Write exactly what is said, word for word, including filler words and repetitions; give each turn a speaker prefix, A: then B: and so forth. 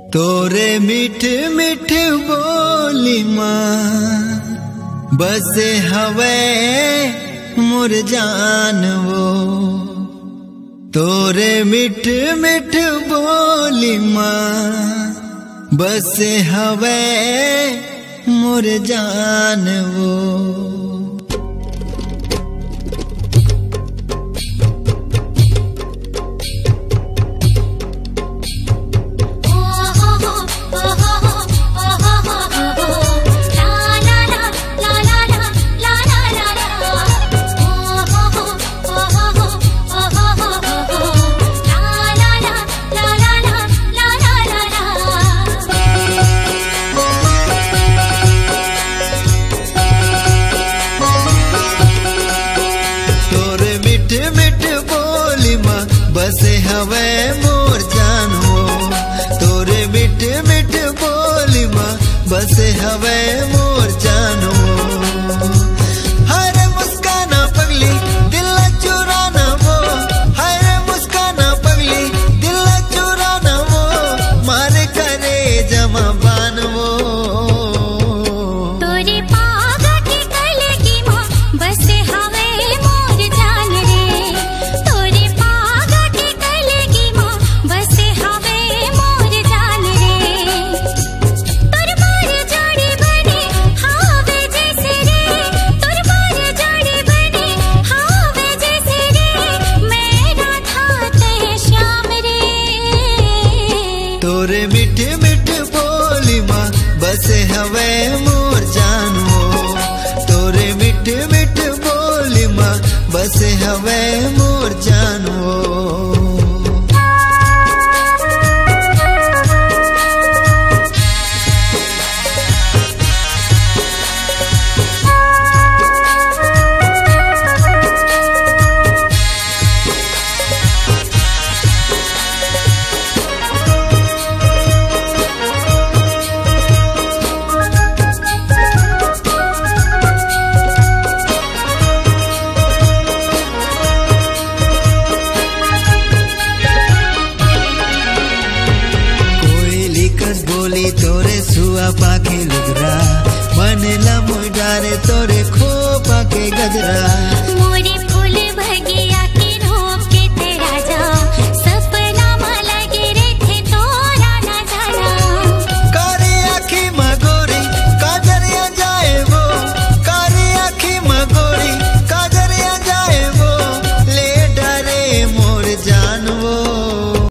A: तोरे मिठ मिठ बोली माँ बसे हवे मोर जान वो। तोरे मिठ मिठ बोली माँ बसे हवे मोर जान वो। बसे हवे मोर जान हो। तोरे मिठ मिठ बोली माँ बसे हवे मोर जान हो। हरे मुस्काना पगली दिल चुराना वो। हरे मुस्काना पगली दिल चुराना वो। मारे करे जमा बान वो।
B: तोरे पागा के गले की माँ बसे हवे मोर जान रे। तोरे पागा के गले की माँ बसे हवे मोर जान रे। तोर मार जोड़ी बने हावे जैसे रे। तोर मार जोड़ी बने हावे जैसे रे। मेरा था ते श्याम रे।
A: तोरे मिठ मिठ बोली माँ बसे हवे मोर जान हो। तोरे मिठ मिठ बोली माँ बसे हवे मोर जान हो। बोली तोरे सुआ पाके लुगरा बनेला मुडारे तोरे खो पाके गजरा।